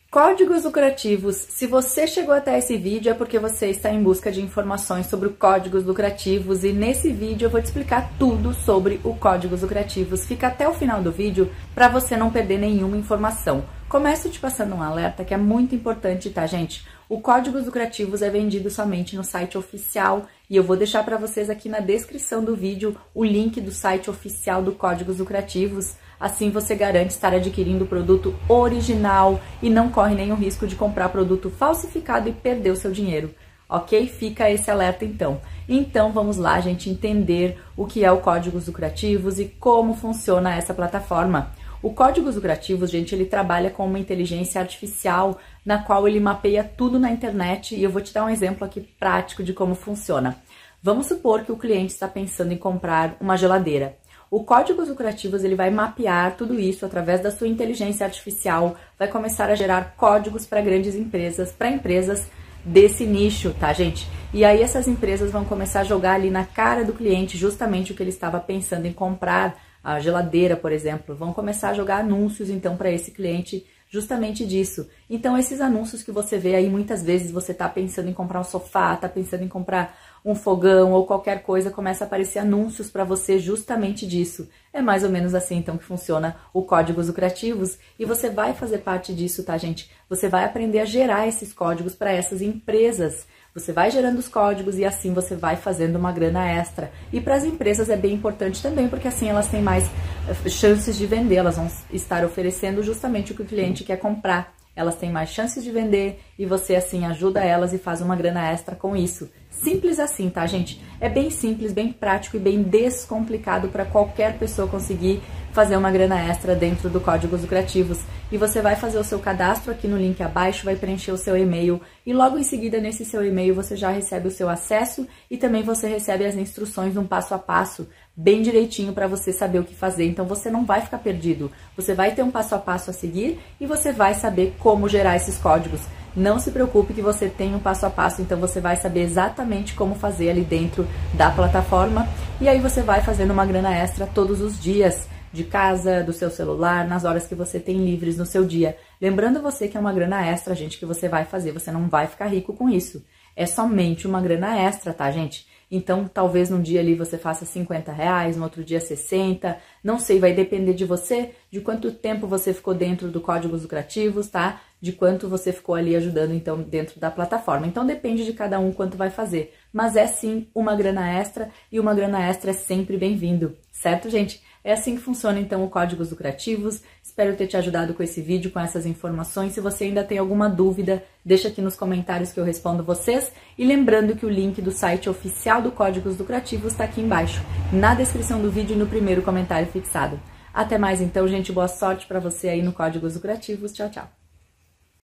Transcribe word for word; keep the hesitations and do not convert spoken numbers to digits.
Códigos lucrativos. Se você chegou até esse vídeo é porque você está em busca de informações sobre códigos lucrativos e nesse vídeo eu vou te explicar tudo sobre o códigos lucrativos. Fica até o final do vídeo para você não perder nenhuma informação. Começo te passando um alerta que é muito importante, tá, gente? O códigos lucrativos é vendido somente no site oficial e eu vou deixar para vocês aqui na descrição do vídeo o link do site oficial do códigos lucrativos. Assim você garante estar adquirindo o produto original e não corre nenhum risco de comprar produto falsificado e perder o seu dinheiro, ok? Fica esse alerta então. Então vamos lá, gente, entender o que é o códigos lucrativos e como funciona essa plataforma. O códigos lucrativos, gente, ele trabalha com uma inteligência artificial na qual ele mapeia tudo na internet e eu vou te dar um exemplo aqui prático de como funciona. Vamos supor que o cliente está pensando em comprar uma geladeira. O códigos lucrativos ele vai mapear tudo isso através da sua inteligência artificial, vai começar a gerar códigos para grandes empresas, para empresas desse nicho, tá, gente? E aí essas empresas vão começar a jogar ali na cara do cliente justamente o que ele estava pensando em comprar, a geladeira, por exemplo, vão começar a jogar anúncios então para esse cliente justamente disso. Então esses anúncios que você vê aí, muitas vezes você tá pensando em comprar um sofá, tá pensando em comprar um fogão ou qualquer coisa, começa a aparecer anúncios para você justamente disso. É mais ou menos assim então que funciona o códigos lucrativos e você vai fazer parte disso, tá, gente? Você vai aprender a gerar esses códigos para essas empresas. Você vai gerando os códigos e assim você vai fazendo uma grana extra. E para as empresas é bem importante também, porque assim elas têm mais chances de vender, elas vão estar oferecendo justamente o que o cliente quer comprar. Elas têm mais chances de vender e você assim ajuda elas e faz uma grana extra com isso. Simples assim, tá, gente? É bem simples, bem prático e bem descomplicado para qualquer pessoa conseguir fazer uma grana extra dentro do códigos lucrativos. E você vai fazer o seu cadastro aqui no link abaixo, vai preencher o seu e-mail e logo em seguida nesse seu e-mail você já recebe o seu acesso e também você recebe as instruções um passo a passo, bem direitinho para você saber o que fazer. Então você não vai ficar perdido, você vai ter um passo a passo a seguir e você vai saber como gerar esses códigos. Não se preocupe que você tem um passo a passo, então você vai saber exatamente como fazer ali dentro da plataforma e aí você vai fazendo uma grana extra todos os dias, de casa, do seu celular, nas horas que você tem livres no seu dia. Lembrando você que é uma grana extra, gente, que você vai fazer, você não vai ficar rico com isso. É somente uma grana extra, tá, gente? Então, talvez num dia ali você faça cinquenta reais, no outro dia sessenta, não sei, vai depender de você, de quanto tempo você ficou dentro do códigos lucrativos, tá? De quanto você ficou ali ajudando, então, dentro da plataforma. Então, depende de cada um quanto vai fazer. Mas é sim uma grana extra e uma grana extra é sempre bem-vindo, certo, gente? É assim que funciona, então, o códigos lucrativos. Espero ter te ajudado com esse vídeo, com essas informações. Se você ainda tem alguma dúvida, deixa aqui nos comentários que eu respondo vocês. E lembrando que o link do site oficial do Códigos Lucrativos está aqui embaixo, na descrição do vídeo e no primeiro comentário fixado. Até mais, então, gente. Boa sorte para você aí no Códigos Lucrativos. Tchau, tchau.